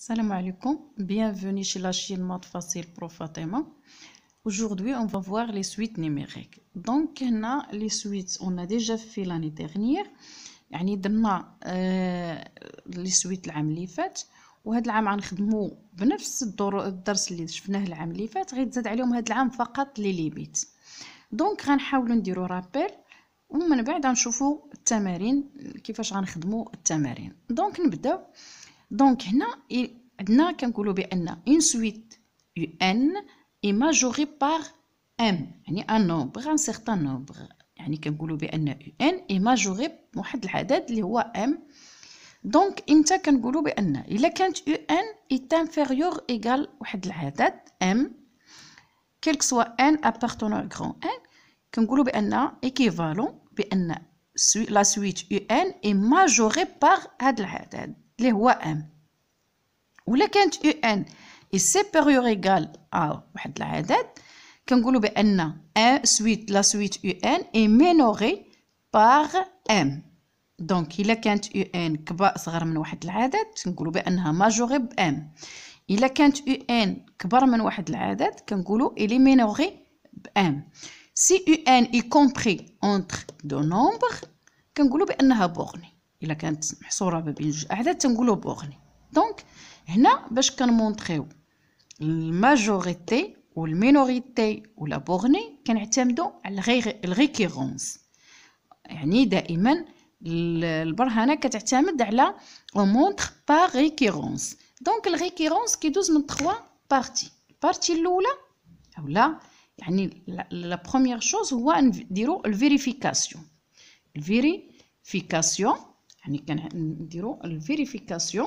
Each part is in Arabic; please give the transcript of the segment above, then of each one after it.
Salam alaikum, bienvenue chez la chaîne Maths Facile Prof Fatima. Aujourd'hui, on va voir les suites numériques. Donc, les suites, on a déjà fait l'année dernière. يعني درنا les suites العام اللي فات، وهذا العام غنخدمو بنفس الدرس اللي شفناه العام اللي فات، غيتزاد عليهم هذا العام فقط لي ليميت. دونك غنحاولوا نديرو رابيل، ومن بعد غنشوفوا التمارين كيفاش غنخدموا التمارين. دونك نبداو. دونك هنا عندنا كنقولوا بان une suite UN est majorée par M، يعني un nombre un certain nombre، يعني كنقولوا بان UN est majorée بواحد العدد اللي هو M. دونك امتى كنقولوا بان الا كانت UN est inférieur égal واحد العدد M quel que soit N appartenant au grand N، كنقولوا بان équivalent بان la suite UN est majorée par هذا العدد اللي هو M. ولا كانت UN est supérieur égal à واحد العدد، كنقولوا بان la suite UN est minorée par M. دونك الا كانت UN كبر صغر من واحد العدد كنقولوا بانها ماجوري ب M. الا كانت UN كبر من واحد العدد كنقولوا elle est minorée ب M. si UN est compris entre deux nombres كنقولوا بانها بورني. الا كانت محصوره بين جوج اعداد تنقولوا بورني. دونك هنا باش كنمونطريو الماجوريتي والمينوريتي ولا بورني كنعتمدوا على الريكيرونس، يعني دائما البرهنه كتعتمد على مونطر باغ ريكيرونس. دونك الريكيرونس كيدوز من 3 بارتي. البارتي الاولى اولا يعني لا بروميير شوز هو نديرو الفيريفيكاسيون. الفيريفيكاسيون يعني كنديرو الفيريفيكاسيون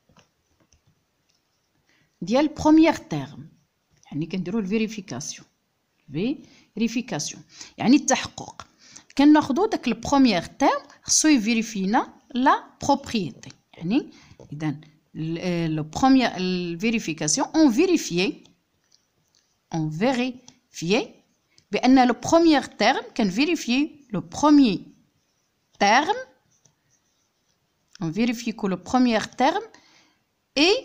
ديال بروميير تيرم، يعني كنديرو الفيريفيكاسيون يعني التحقق. كناخذوا داك البروميير تيرم خصو يفيريفينا لا بروبريتي، يعني اذا لو بروميير الفيريفيكاسيون اون فيريفيي بان لو بروميير تيرم كنفيريفيي لو بروميير تيرم on vérifie que le premier terme est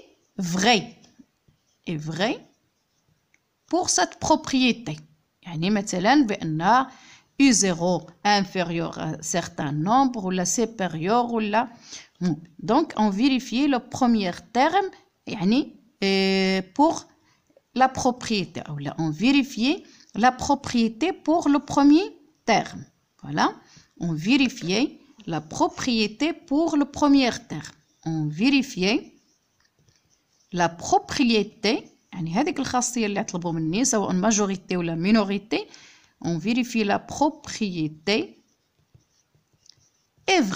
vrai pour cette propriété. يعني مثلا بأن U0 inférieur à certain nombre ou la supérieur ou la. Donc on vérifie le premier terme يعني pour la propriété. Ou là on vérifie la propriété pour le premier terme. Voilà, on vérifie la propriété pour le premier terme. On vérifie la propriété، يعني هذيك الخاصية اللي عطلبوا مني سواء majorité ولا minorité. On vérifie la propriété est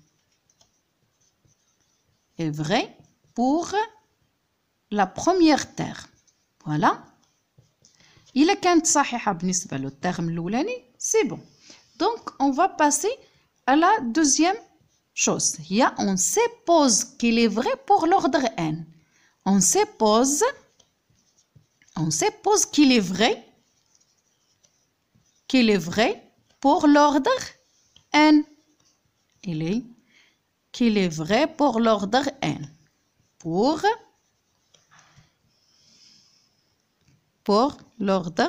vrai pour la première terme. Voilà. إلا كانت صحيحة بالنسبة للترم الأولاني c'est bon. Donc on va passer à la deuxième chose. On suppose qu'il est vrai pour l'ordre n. On suppose qu'il est vrai pour l'ordre n. Qu'il est vrai pour l'ordre n. Pour l'ordre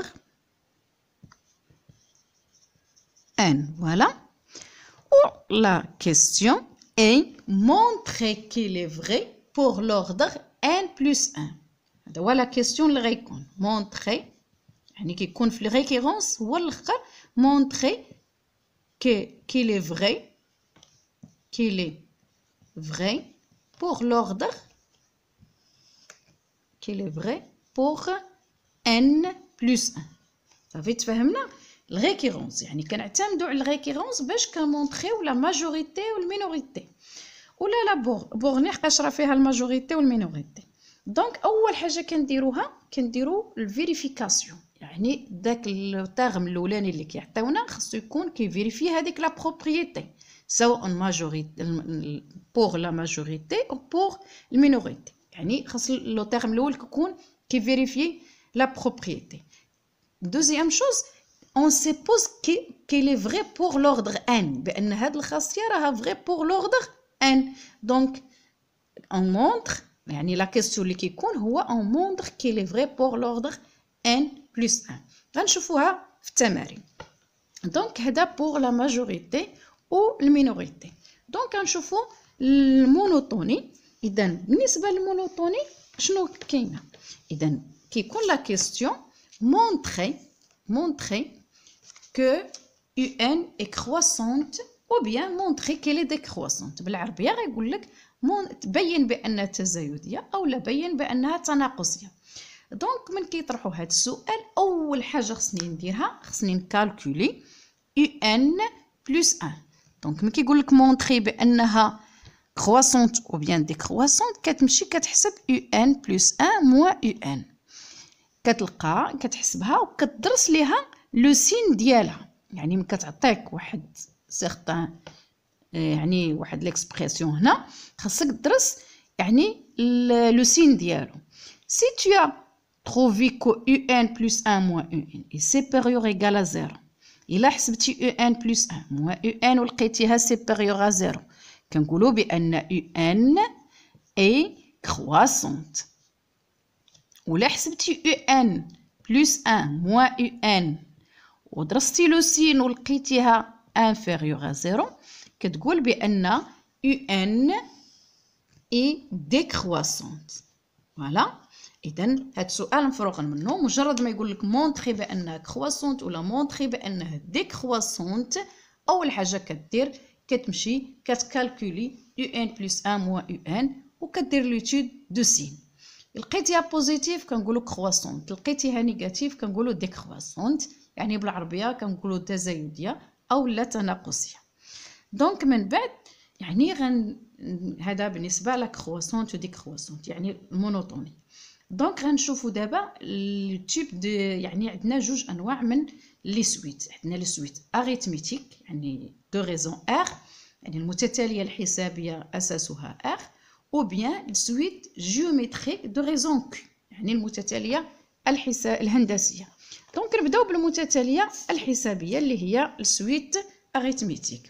n. Voilà. La question est montrer qu'il est vrai pour l'ordre n plus 1. هذا la question اللي غيكون montrer يعني كيكون في الريكيرونس هو الاخر montrer qu'il est vrai pour l'ordre n plus 1. صافي تفهمنا الريكيرونس، يعني كنعتمدوا على الريكيرونس باش كنمونطريو لا ماجوريتي والمينوريتي ولا لا بورني حقاش راه فيها الماجوريتي والمينوريتي. دونك اول حاجه كنديرو الفيريفيكاسيون، يعني داك الترم الاولاني اللي كيعطيونا خصو يكون كيفيريفي هذيك لا بروبريتي سواء ماجوريتي بور لا ماجوريتي او بور المينوريتي، يعني خص لو ترم الاول يكون كيفيريفي لا بروبريتي. دوزيام شوز on suppose qu'il est vrai pour l'ordre n، بأن هاد الخاصية راها vrai pour l'ordre n. Donc on montre يعني لا كيستيون اللي كيكون هو اون موندر كي لي فري بور لوردر ان بلس 1. غنشوفوها في التمارين. دونك هذا بور لا ماجوريتي او المينوريتي. دونك غنشوفو المونوتوني. اذا بالنسبه للمونوتوني شنو كاينه؟ اذا كيكون لا كيستيون montrer que UN est croissante ou bien montrer qu'elle est décroissante. بالعربيه غيقول لك تبين بانها تزايديه او لا بين بانها تناقصيه. دونك من كيطرحوا هذا السؤال اول حاجه خصني نديرها خصني نكالكولي UN plus 1. دونك من كيقول لك مونطري بانها كرواسونت او بيان ديكرواسونت كتمشي كتحسب UN plus 1 moins UN. كتلقى كتحسبها وكتدرس ليها لو سين ديالها. يعني من كتعطيك واحد سيغتان يعني واحد ليكسبرسيون هنا خاصك تدرس يعني لو سين ديالو. سي tu as trouvé que UN plus 1 moins UN est supérieur ou égal à 0. إلا حسبتي UN plus 1 moins UN ولقيتيها supérieur à 0 كنقولوا بأن UN est croissante. ولا حسبتي UN plus 1 moins UN ودرستي لو سين ولقيتيها inférieur à 0 كتقول بأن UN est décroissante. فوالا. إذا هاد السؤال مفروغ منه. مجرد ما يقول لك مونطري بأنها كرواسونت ولا مونطري بأنها ديكرواسونت أول حاجة كدير كتمشي كتكالكولي UN plus 1 moins UN وكدير ليتود دو سين. لقيتيها بوزيتيف كنقولوا كرواسونت، لقيتيها نيجاتيف كنقولوا ديكرواسونت. يعني بالعربيه كنقولوا تزايديه او لا تناقصيه. دونك من بعد يعني هذا بالنسبه لا كرواسونت و ديكرواسونت يعني المونوتوني. دونك غنشوفوا دابا التيب دو يعني عندنا جوج انواع من لي سويت. عندنا لي سويت اريثميتيك يعني دو ريزون ار يعني المتتاليه الحسابيه اساسها ار ou bien suite géométrique de raison Q يعني المتتالية الهندسية. دونك نبداو بالمتتالية الحسابية اللي هي السويت اريثميتيك.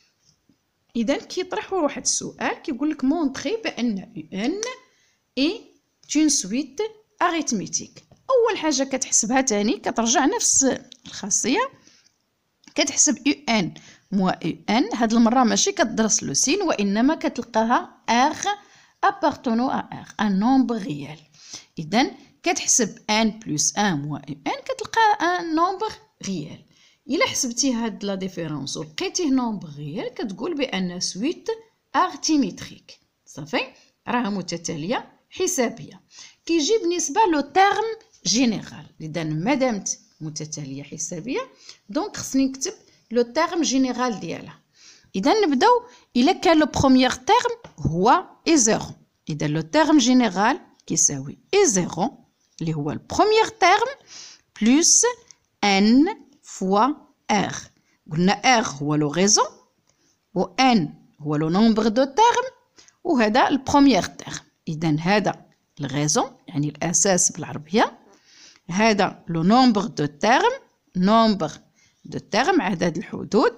إذا كيطرحوا واحد السؤال كيقول لك مونطري بأن UN est une suite arithmétique. أول حاجة كتحسبها تاني كترجع نفس الخاصية كتحسب UN moins UN. هاد المرة ماشي كتدرس لو سين وإنما كتلقاها R appartenant à R un nombre réel. إذن كتحسب n plus 1 moins n كتلقى un nombre réel. إلا حسبتي هاد لا ديفيرونس ولقيتيه نومبر ريال كتقول بأن سويت ارثميتريك صافي راها متتالية حسابية. كيجي بالنسبة لو تيرم جينيرال. إذا مادامت متتالية حسابية دونك خصني نكتب لو تيرم جينيرال ديالها. إذا نبداو إلا كان لو بروميير تيرم هو إي زيرو. إذا لو تيرم جينيرال كيساوي إي زيرو اللي هو البروميير تيرم بلس ان فوا ار. قلنا ار هو لو ريزون و ان هو لو نومبر دو تيرم وهذا البروميير تيرم. إذا هذا الريزون يعني الأساس بالعربية، هذا لو نومبر دو تيرم نومبر دو تيرم عدد الحدود،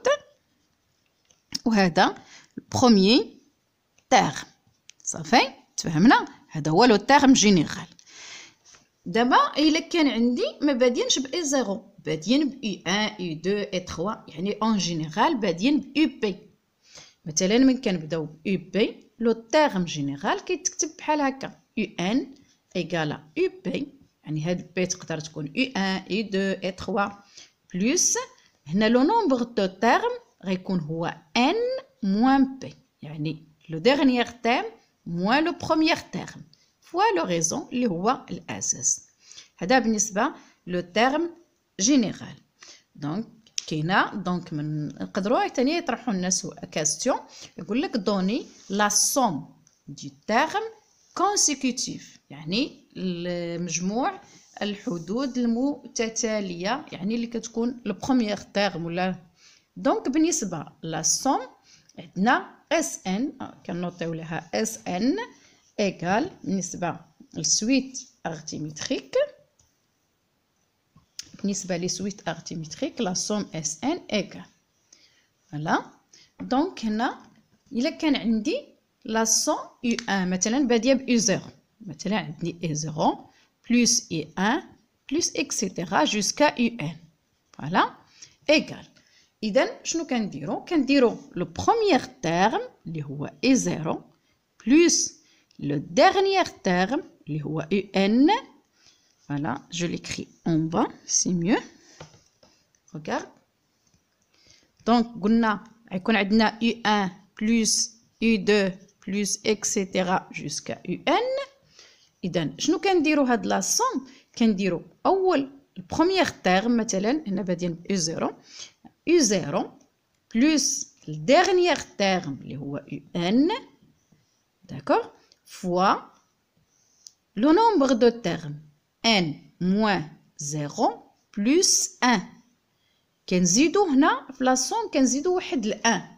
وهذا البروميير تيرم. صافي تفهمنا؟ هذا هو لو تيرم جينيرال. دابا إلا كان عندي ما بادينش بإي زيرو، بادين بإي 1 إي 2 إي 3 يعني أون جينيرال بادين بإي بي. مثلا من كنبداو بإي بي لو تيرم جينيرال كيتكتب بحال هكا إي إن إيكالا إي بي يعني هاد بي تقدر تكون إي 1 إي 2 إي 3 بلس هنا لو نومبر دو تيرم غيكون هو ان موان بي يعني لو ديرنيير تيرم موان لو بروميير تيرم فوا لو ريزون اللي هو الاساس. هذا بالنسبه لو تيرم جينيرال. دونك كاينه دونك من نقدروا ثاني يطرحوا لنا كاستيون يقول لك دوني لا سوم دي تيرم كونسيكوتيف يعني المجموع الحدود المتتاليه يعني اللي كتكون لو بروميير تيرم ولا. دونك بالنسبه لا سوم عندنا اس ان كنوطيو لها اس ان ايكال بالنسبه للسويت ارثميتريك. بالنسبه لسويت ارثميتريك لا سوم اس ان ايكال فوالا. دونك هنا الا كان عندي لا سون يو ان مثلا باديه ب U0 مثلا عندي E0 بلس E1 بلس اكسيتيرا جوسكا UN فوالا ايغال. اذا شنو كنديرو لو بروميير تيرم اللي هو E0 بلس لو ديرنيير تيرم اللي هو UN. Voilà, je l'écris en bas, c'est mieux. Regarde. Donc, قلنا يكون عندنا U1 plus U2 plus etc. jusqu'à UN. إذا شنو كنديرو هاد لا سوم؟ كنديرو أول البروميير تيرم مثلا هنا بادين ب U0 U0 plus الديرنيير تيرم اللي هو UN d'accord fois le nombre de termes n moins 0 plus 1 كنزيدو هنا في لا سوم كنزيدو واحد ل 1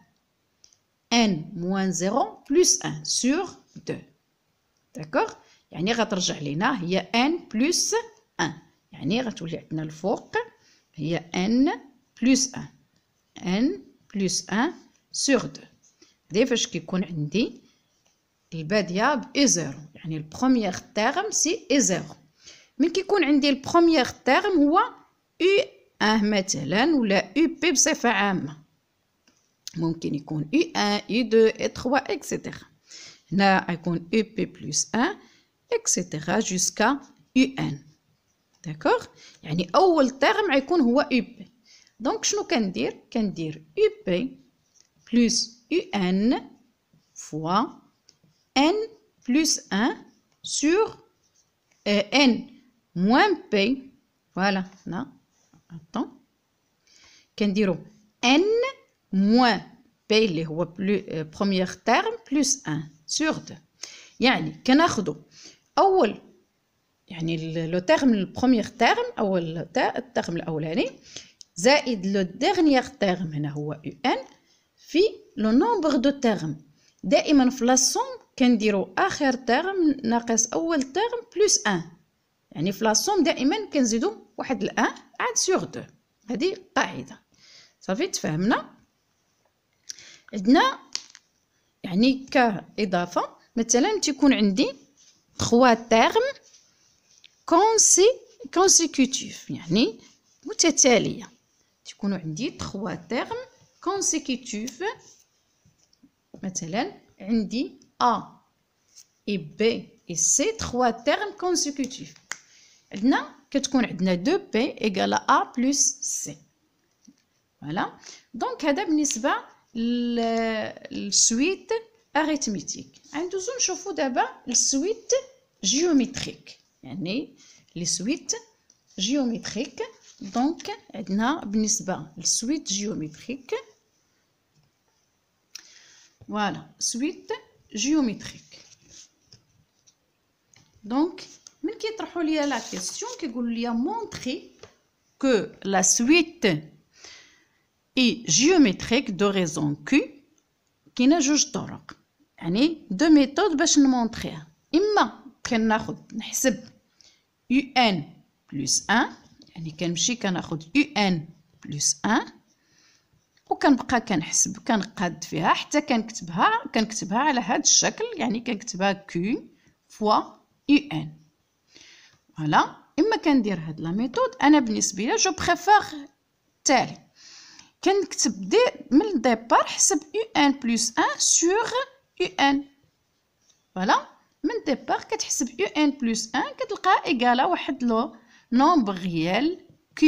n moins 0 plus 1 sur 2 d'accord يعني غترجع لينا هي n plus 1 يعني غتولي عندنا الفوق هي n plus 1 n plus 1 sur 2 هادي فاش كيكون عندي الباديه ب E0 يعني البروميير تيرم سي E0. من كيكون عندي البروميير تيرم هو U1 مثلا ولا UP بصفة عامة ممكن يكون U1 U2 U3 etc. هنا غيكون UP بلس 1 etc. جوسكا UN داكوغ يعني أول تيرم غيكون هو UP. دونك شنو كندير UP بلس UN فوا N plus 1 sur N moins P. Voilà, là. Attends. كنديرو N moins P اللي هو premier terme plus 1 sur 2. يعني كناخدو أول يعني لو تيرم البروميير تيرم أول التيرم الأولاني زائد لو ديرنيير تيرم هنا هو UN في لو نومبر دو تيرم. دائما في لا سوم كنديرو اخر تيرم ناقص اول تيرم بلس 1 يعني في لا سوم دائما كنزيدو واحد ل 1 عاد سور 2 هذه قاعده صافي تفهمنا. عندنا يعني كاضافه مثلا تيكون عندي 3 تيرم كونسيكوتيف يعني متتاليه تيكونوا عندي 3 تيرم كونسيكوتيف مثلا عندي A et B et C 3 termes consécutifs. عندنا كتكون عندنا 2P égale à A plus C. Voilà. Donc هذا بالنسبة للسويت arithmétique. ندوزو نشوفو دابا السويت جيومتريك يعني لي سويت جيومتريك. دونك عندنا بالنسبة للسويت جيومتريك voilà suite géométrique. Donc من كيطرحوا ليا لا كيسيون كيقولوا ليا montrer que la suite est géométrique de raison Q. كاينه جوج طرق يعني دو ميثود باش نمونطريها. اما كناخد نحسب UN plus 1 يعني كنمشي كناخد UN plus 1 وكنبقى كنحسب كنقاد فيها حتى كنكتبها على هذا الشكل يعني كنكتبها Q فوا UN. فوالا اما كندير هاد لا ميثود انا بالنسبه لي جو بريفير التالي كنكتب من الديبار حسب UN plus 1 sur UN. فوالا من الديبار كتحسب UN plus 1 كتلقاها ايكالا واحد لو نومبر ريال Q.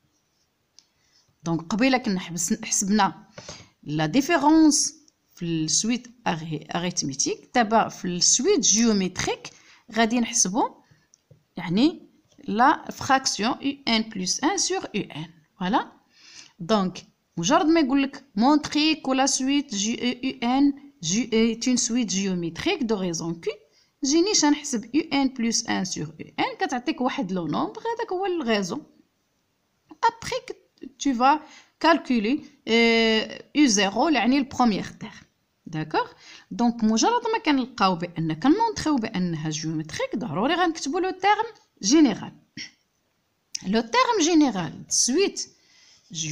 دونك قبيله كنا حسبنا لا ديفيرونس في السويت اريثميتيك دابا في السويت جيومتريك غادي نحسبو يعني لا فراكسيون UN plus 1 sur UN. فوالا دونك مجرد ما يقول لك مونطري كو لا سويت UN est une suite géométrique de raison Q جينيش غنحسب UN plus 1 sur UN كتعطيك واحد لو نومبر هذاك هو الغيزون. après tu vas calculer U0 يعني le premier terme. D'accord. Donc مجرد ما كنلقاو بان كنمونطريو بانها جيومتريك ضروري غنكتبوا لو تيرم جينيرال. Le terme général de suite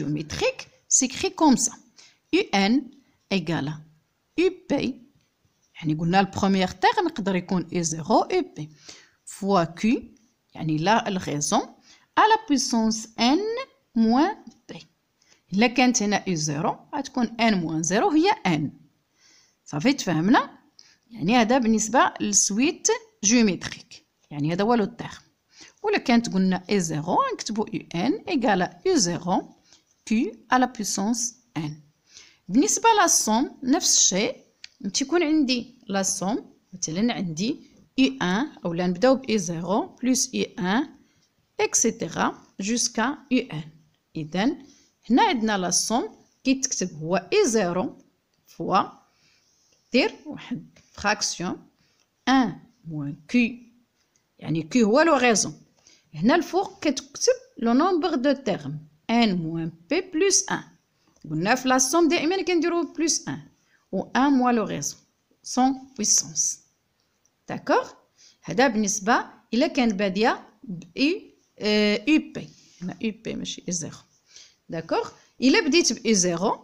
géométrique s'écrit comme ça. UN égale UP يعني قلنا البروميير تيرم يقدر يكون E0 UP فوا Q يعني لا الغيزون على بويسونس n موان P. إلا كانت هنا E0 غتكون n موان 0 هي n. صافي تفهمنا؟ يعني هذا بالنسبة للسويت جيومتريك، يعني هذا هو لو تيرم. ولا كانت قلنا E0 نكتبو UN égale U0 Q à la puissance n. بالنسبة للصوم نفس الشيء، تيكون عندي لا صوم مثلا عندي U1 أولا نبداو ب E0 بلس U1 etc jusqu'à UN. إذن هنا عندنا لا صوم كيتكتب هو E0 فوا دير واحد فراكسيون 1 موان Q يعني Q هو لو غيزون. هنا الفوق كتكتب لو نومبر دو تيرم n موان P بلس 1. قلنا في لا صوم دائما كنديرو بلس 1 و 1 موان لو غيزون سون بويسونس. داكوغ؟ هذا بالنسبة إلا كان بادية ب U P. هنا U P ماشي E0. داكوغ؟ إلا بديت ب E0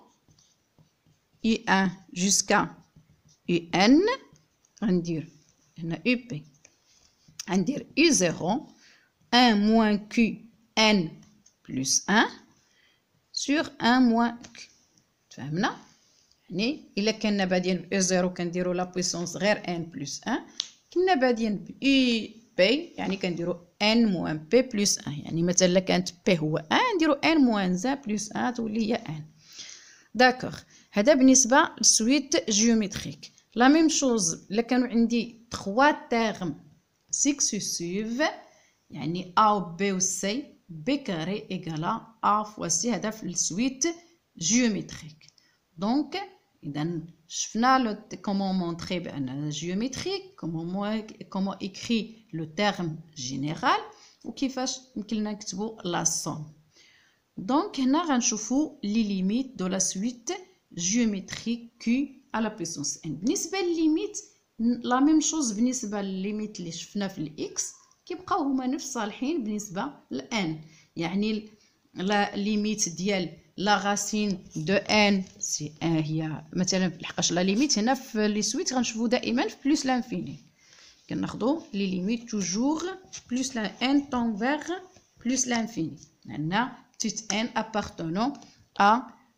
U1 jusqu'à UN غندير هنا U P غندير U0 1 moins Q n plus 1 sur 1 moins Q. تفهمنا؟ يعني إلا كنا بادين ب E0 كنديرو لا بويسونس غير n plus 1. كنا بادين ب U P يعني كنديرو n moins P plus 1. يعني مثلا إلا كانت P هو 1 نديرو n moins 1 plus 1 تولي هي n. داكوغ. هذا بالنسبة للسويت جيومتريك. لا ميم شوز إلا كانوا عندي 3 تيرم سكسيسيف يعني A و B و C B carré égale A fois C. هذا في السويت جيومتريك. دونك إذا شفنا كومون مونطري بأن جيومتريك كومون إكري لو تيرم جينيرال وكيفاش يمكن لنا نكتبو لا صوم. دونك هنا غنشوفو لي ليميت دو لا سويت جيومتريك Q à la puissance n. بالنسبة لليميت لا ميم شوز بالنسبة للليميت اللي شفنا في الإكس كيبقاو هما نفس صالحين بالنسبة لN. يعني لا ليميت ديال لا غاسين دو ان سي ان هي مثلا لحقاش لا ليميت هنا في لي سويت غنشوفو دائما في بلس لانفيني كناخدو لي ليميت توجور بلس لا ان طون فيغ بلس لانفيني. عندنا بتيت ان ابارتونون ا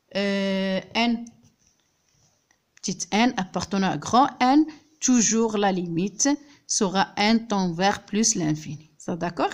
n petite n appartenant à grand n, toujours la limite sera n tend vers plus l'infini. Ça d'accord?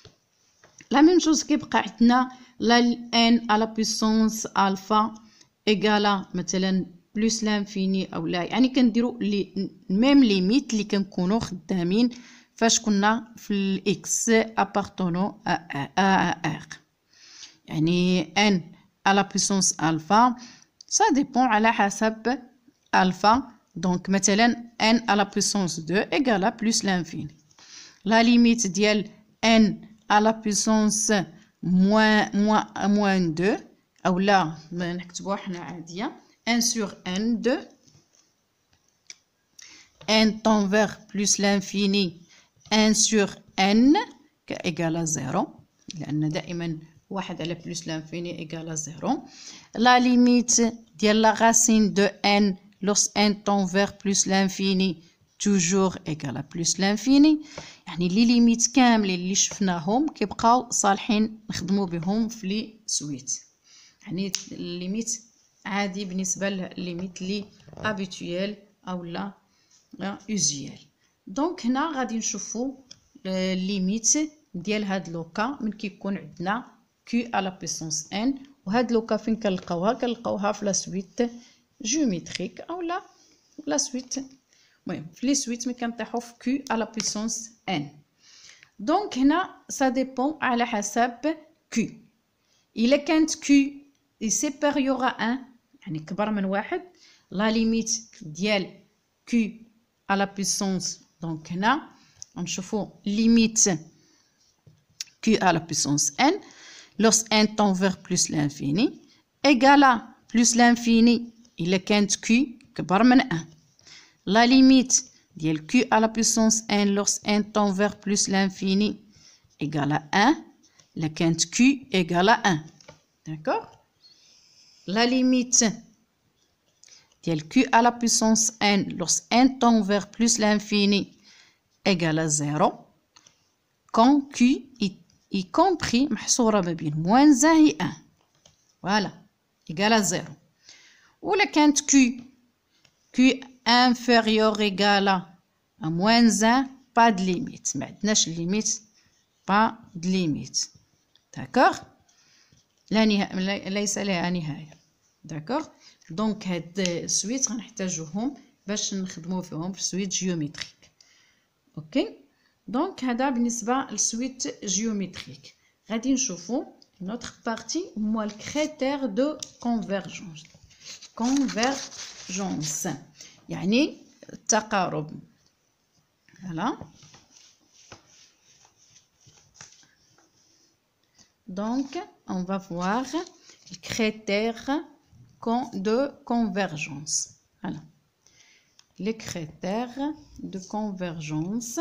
La même chose qui est la n à la puissance alpha égale à مثلا plus l'infini أو لا. يعني كنديرو même limite اللي كنكونو خدامين فاش كنا في الإكس appartenant à R. يعني n à la puissance alpha ça dépend على حسب alpha. Donc مثلا n à la puissance 2 égale à plus l'infini. La limite ديال n à la puissance moins 2 أو لا نكتبوها حنا عادية 1 sur n 2 n tend vers plus l'infini 1 sur n égale à 0 لأن دائما 1 على plus l'infini égale à 0. La limite ديال la racine de n lorsque n tend vers plus l'infini toujours égal à plus l'infini. يعني لي ليميت كاملين اللي شفناهم كيبقاو صالحين نخدمو بهم في لي سويت. يعني الليميت عادي بالنسبه لليميت لي ابيتويل او لا اوزيال. دونك هنا غادي نشوفو الليميت ديال هاد لوكا من كيكون عندنا q à la puissance n. وهاد لوكا فين كنلقاوها في لا سويت جيومتريك او لا سويت المهم في لي سويت ملي كنطيحو في q à la puissance n. دونك هنا ça dépend على حسب q. الا كانت q supérieur à 1 يعني كبر من 1 لا ليميت ديال q à la puissance. دونك هنا نشوفو ليميت q à la puissance n lorsque n tend vers plus l'infini égale à plus l'infini إلا كانت q كبر من 1. La limite ديال q à la puissance n lorsque n tend vers plus l'infini égale à 1 إلا كانت q égale à 1. D'accord? La limite ديال q à la puissance n lorsque n tend vers plus l'infini égale à 0 quand q y compris محصورة ما بين moins 1 et 1 voilà égale à 0 ولا كانت q inférieur égale à moins 1 pas de limite ما عندناش limite pas de limite d'accord لا نهاية ليس لها نهاية d'accord دونك هاد السويت غنحتاجوهم باش نخدمو فيهم في سويت جيومتريك اوكي دونك هذا بالنسبة للسويت جيومتريك غادي نشوفو نوتر بارتي هما الكريتير دو كونفرجونس يعني التقارب voilà donc on va voir les critères de convergence voilà les critères de convergence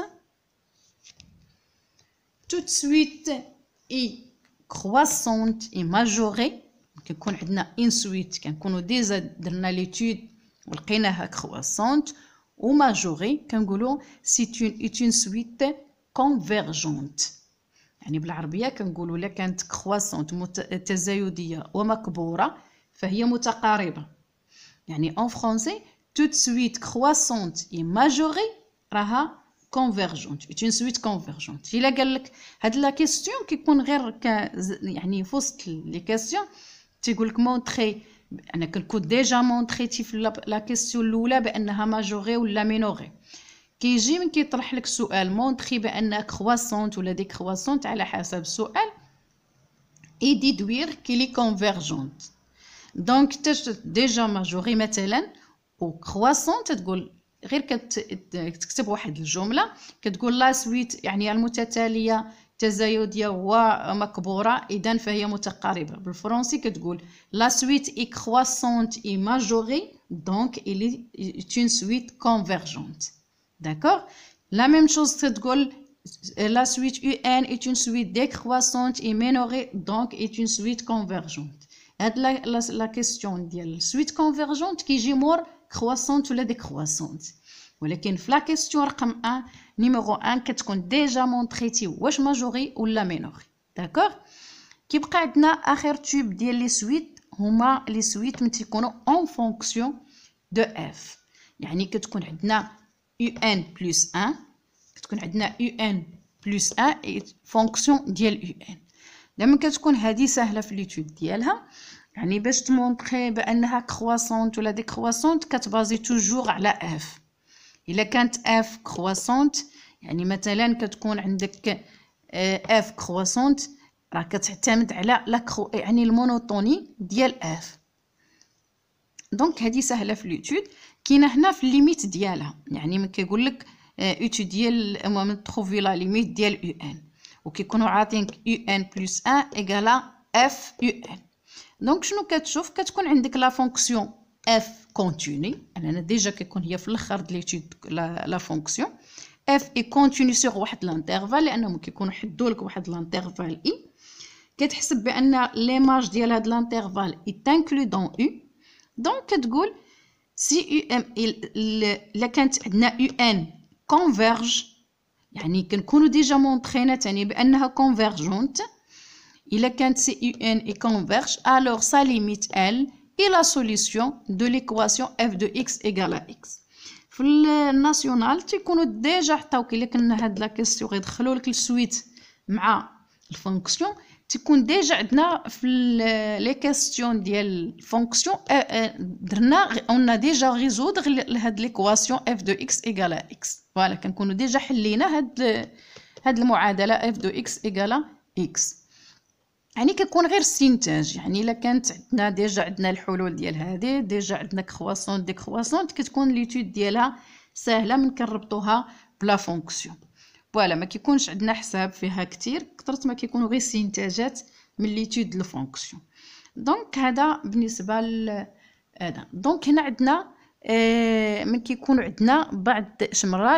tout de suite et croissante et majorée كيكون عندنا ان سويت كنكونوا ديجا درنا ليتود ولقيناها كرواسونت وماجوري كنقولوا c'est une suite convergente يعني بالعربيه كنقولوا لا كانت كرواسونت تزايديه ومكبوره فهي متقاربه يعني en français toute suite croissante et majorée راها convergente est une suite convergente الا قال لك هاد لا كيسيون كيكون غير يعني في وسط لي كيسيون تيقول لك مونطري انا كنكون ديجا مونطريتي في لا كيسيون الاولى بانها ماجوري ولا مينوري كيجي من كيطرح لك سؤال مونطري بانها كرواسونت ولا ديكرواسونت على حسب السؤال اي ديدوير كي لي كونفرجونت دونك ديجا ماجوري مثلا وكرواسونت تقول غير كتكتب واحد الجمله كتقول لا سويت يعني المتتاليه تزايديه ومكبوره اذا فهي متقاربه بالفرنسي كتقول لا سويت اي كرواسونت اي ماجوري دونك il est une suite convergente d'accord la même chose تقول la suite un est une suite décroissante et minorée donc est une suite convergente هاد لا كيسيون ديال suite convergente كيجي مور croissante ولا décroissante ولكن في لا كيسيون رقم 1 نيميرو 1 كتكون ديجا مونطريتي واش ماجوري ولا مينوري داكوغ كيبقى عندنا اخر تيب ديال لي سويت هما لي سويت ملي تيكونوا اون فونكسيون دو اف يعني كتكون عندنا un plus 1 كتكون عندنا un plus 1 فونكسيون ديال un لما كتكون هذه سهله في ليتود ديالها يعني باش تمونطري بانها كرواسونت ولا ديكرواسونت كتبازي توجور على اف الا كانت اف كرواسونت يعني مثلا كتكون عندك اف كرواسونت راه كتعتمد على يعني المونوتوني ديال اف دونك هذه سهله في ليتود كاينه هنا في الليميت ديالها يعني ملي كيقول لك ايتوديي المهم تروفي لا ليميت ديال ان وكيكونوا عاطينك ان بلس 1 ايكالا اف ان دونك شنو كتشوف كتكون عندك لا فونكسيون اف كونتيني انا ديجا كيكون هي في الاخر د ليتود لا فونكسيون اف اي كونتيني سور واحد لانترفال لانهم كيكونوا حدوا لك واحد لانترفال اي كتحسب بان ليماج ديال هاد لانترفال اي تانكلو دون او دونك كتقول سي يو ام الا كانت عندنا يو ان كونفيرج يعني كنكونوا ديجا مونطرينا تاني بانها كونفيرجونت الا كانت سي يو ان اي كونفيرج alors sa limite elle est la solution de l'équation f de x égale à x في الناسيونال تيكونوا ديجا عطاوك الا كنا هاد لا كيسيون غيدخلوا لك السويت مع الفونكسيون تكون ديجا عندنا في لي كيسيون ديال الفونكسيون درنا اون ديجا ريزودر هاد ليكواسيون اف دو اكس ايكال اكس فوالا كنكونوا ديجا حلينا هاد المعادله اف دو اكس ايكال اكس يعني كيكون غير استنتاج يعني الا كانت عندنا ديجا عندنا الحلول ديال هذه ديجا عندنا كرواسون ديكرواسونت كتكون ليتود ديالها سهله من كنربطوها بلا فونكسيون فوالا ما كيكونش عندنا حساب فيها كتير كثرت ما كيكونوا غير استنتاجات من ليتود الفونكسيون دونك هذا بالنسبه هذا دونك هنا عندنا من كيكون عندنا بعض شمره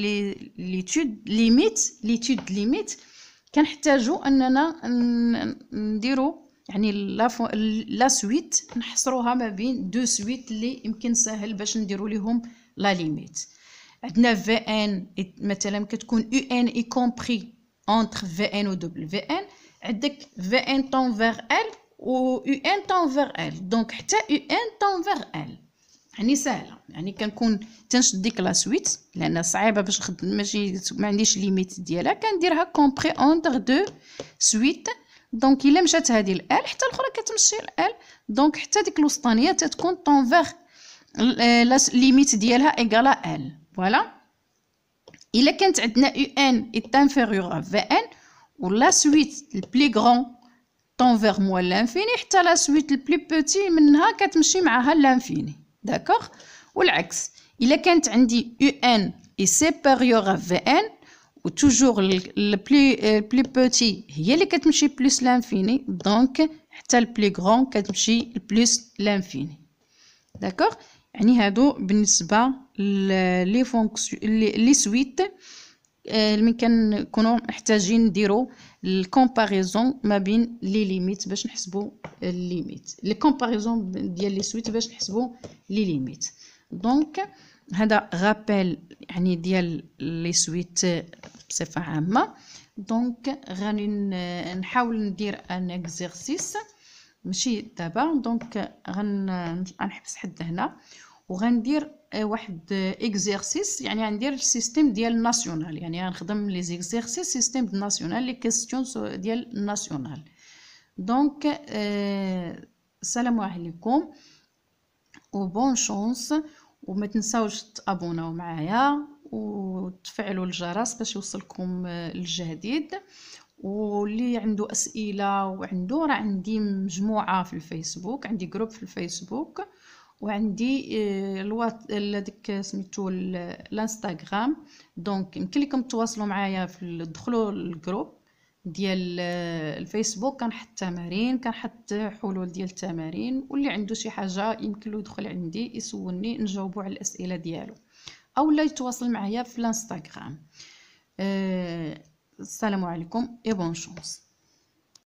ليتود ليميت كنحتاجوا اننا نديروا يعني لا سويت نحصروها ما بين دو سويت اللي يمكن سهل باش نديروا ليهم لا ليميت. عندنا في ان مثلا كتكون يو ان اي كومبري انتر في ان و دبل في ان، عندك في ان طون فيغ ال و يو ان طون فيغ ال، دونك حتى يو ان طون فيغ ال يعني سهله. يعني كنكون تنشد ديك لا سويت لان صعيبه باش نخدم، ماشي ما عنديش ليميت ديالها، كنديرها كومبري انتر دو سويت. دونك الا مشات هذه ال حتى الاخرى كتمشي ال، دونك حتى ديك الوسطانيه تتكون طون فيغ لا ليميت ديالها ايغالا ال. فوالا الا كانت عندنا يو ان est inférieur à Vn و لا سويت البلي غران طون فيغ موال لانفيني، حتى لا سويت البلي بوتي منها كتمشي معاها لانفيني. داكوغ. والعكس الا كانت عندي يو ان est supérieur à Vn و توجور البلي بوتي هي اللي كتمشي بلس لانفيني، دونك حتى البلي غران كتمشي بلس لانفيني. داكوغ. يعني هادو بالنسبه لي فونكسيون لي سويت اللي كنكونوا محتاجين نديروا الكومباريزون ما بين لي ليميت باش نحسبوا الليميت، لي كومباريزون ديال لي سويت باش نحسبوا لي ليميت. دونك هذا غابيل يعني ديال لي سويت بصفه عامه. دونك غادي نحاول ندير ان اكزرسيس ماشي دابا، دونك غنحبس حد هنا وغندير واحد اكزرسيس. يعني غندير السيستيم ديال ناسيونال، يعني غنخدم لي زيكزرسيس سيستيم ناسيونال، لي كيسيون ديال ناسيونال. دونك السلام عليكم و بون شونس، وما تنساوش تابوناو معايا وتفعلوا الجرس باش يوصلكم الجديد. واللي عنده اسئله وعنده، راه عندي مجموعه في الفيسبوك، عندي جروب في الفيسبوك، وعندي ديك سميتو الانستغرام. دونك يمكن لكم تواصلوا معايا في دخلوا الجروب ديال الفيسبوك، كنحط تمارين، كنحط حلول ديال التمارين، واللي عنده شي حاجه يمكن له يدخل عندي يسولني نجاوبوا على الاسئله ديالو، او لا يتواصل معايا في الانستغرام. السلام عليكم et bonne chance.